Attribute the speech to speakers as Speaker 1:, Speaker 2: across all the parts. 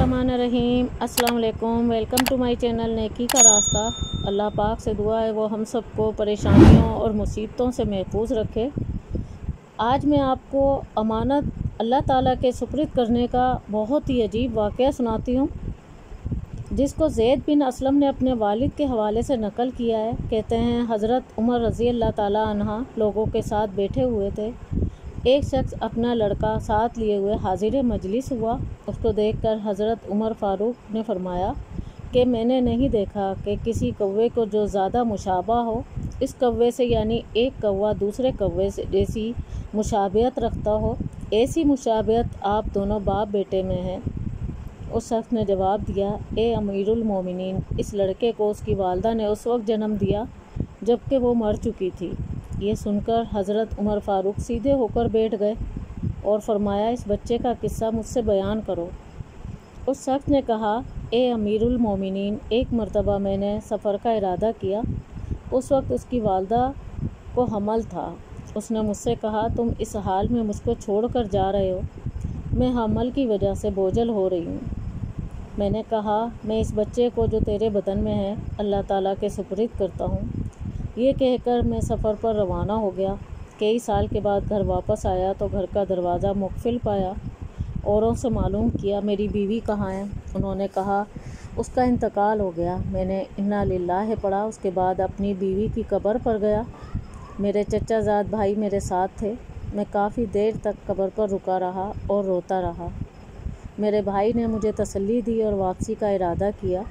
Speaker 1: बिस्मिल्लाहिर्रहमानिर्रहीम। अस्सलाम वालेकुम। वेलकम टू माय चैनल नेकी का रास्ता। अल्लाह पाक से दुआ है वो हम सबको परेशानियों और मुसीबतों से महफूज रखे। आज मैं आपको अमानत अल्लाह ताला के सुपुर्द करने का बहुत ही अजीब वाक़या सुनाती हूँ, जिसको ज़ैद बिन असलम ने अपने वालिद के हवाले से नकल किया है। कहते हैं हज़रत उमर रज़ी अल्लाह ताला अन्हा लोगों के साथ बैठे हुए थे। एक शख्स अपना लड़का साथ लिए हुए हाजिर मजलिस हुआ। उसको देखकर हज़रत उमर फ़ारूक ने फरमाया कि मैंने नहीं देखा कि किसी कौवे को जो ज़्यादा मुशाबा हो इस कौवे से, यानी एक कौवा दूसरे कौवे से जैसी मुशाबियत रखता हो। ऐसी मुशाबियत आप दोनों बाप बेटे में है। उस शख्स ने जवाब दिया, ए अमीरुल मोमिनीन, इस लड़के को उसकी वालदा ने उस वक्त जन्म दिया जबकि वो मर चुकी थी। ये सुनकर हज़रत उमर फ़ारूक सीधे होकर बैठ गए और फरमाया, इस बच्चे का किस्सा मुझसे बयान करो। उस शख्स ने कहा, ए अमीरुल मोमिनीन, एक मरतबा मैंने सफ़र का इरादा किया। उस वक्त उसकी वालदा को हमल था। उसने मुझसे कहा, तुम इस हाल में मुझको छोड़ कर जा रहे हो, मैं हमल की वजह से बोझल हो रही हूँ। मैंने कहा, मैं इस बच्चे को जो तेरे बदन में है अल्लाह ताला के सुपुर्द करता हूँ। ये कहकर मैं सफ़र पर रवाना हो गया। कई साल के बाद घर वापस आया तो घर का दरवाज़ा मुक़फ़िल पाया। औरों से मालूम किया मेरी बीवी कहाँ है। उन्होंने कहा उसका इंतकाल हो गया। मैंने इन्ना लिल्लाह पढ़ा। उसके बाद अपनी बीवी की कब्र पर गया। मेरे चचाजाद भाई मेरे साथ थे। मैं काफ़ी देर तक कब्र पर रुका रहा और रोता रहा। मेरे भाई ने मुझे तसल्ली दी और वापसी का इरादा किया।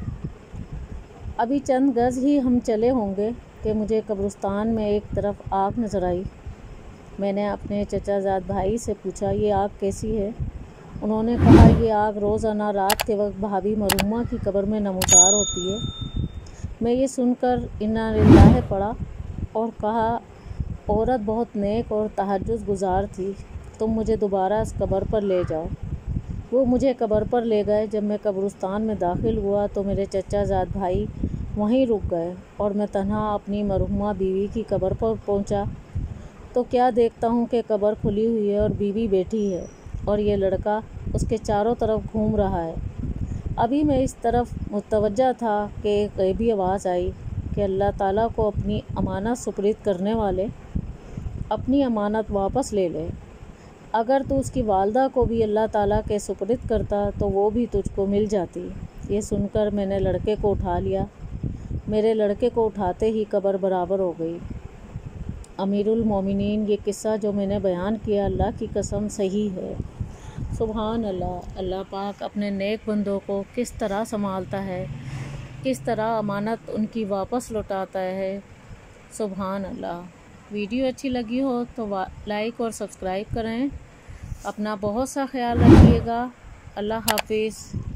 Speaker 1: अभी चंद गज़ ही हम चले होंगे कि मुझे कब्रिस्तान में एक तरफ आग नज़र आई। मैंने अपने चचाजाद भाई से पूछा, ये आग कैसी है? उन्होंने कहा, ये आग रोज़ाना रात के वक्त भाभी मरूमा की कब्र में नमूदार होती है। मैं ये सुनकर इन्ना लिल्लाह पढ़ा और कहा, औरत बहुत नेक और तहज्जुद गुजार थी, तुम मुझे दोबारा इस कब्र पर ले जाओ। वो मुझे कब्र पर ले गए। जब मैं कब्रिस्तान में दाखिल हुआ तो मेरे चचाजाद भाई वहीं रुक गए और मैं तन्हा अपनी मरहुमा बीवी की कब्र पर पहुंचा तो क्या देखता हूं कि कब्र खुली हुई है और बीवी बैठी है और ये लड़का उसके चारों तरफ घूम रहा है। अभी मैं इस तरफ मुतवज्जा था कि एक गैबी आवाज़ आई कि अल्लाह ताला को अपनी अमानत सुपुर्द करने वाले अपनी अमानत वापस ले ले। अगर तू उसकी वालदा को भी अल्लाह ताला के सुपुर्द करता तो वो भी तुझको मिल जाती। ये सुनकर मैंने लड़के को उठा लिया। मेरे लड़के को उठाते ही कब्र बराबर हो गई। अमीरुल मोमिनीन, ये किस्सा जो मैंने बयान किया अल्लाह की कसम सही है। सुभान अल्लाह। अल्लाह पाक अपने नेक बंदों को किस तरह संभालता है, किस तरह अमानत उनकी वापस लौटाता है। सुभान अल्लाह। वीडियो अच्छी लगी हो तो लाइक और सब्सक्राइब करें। अपना बहुत सा ख्याल रखिएगा। अल्लाह हाफिज़।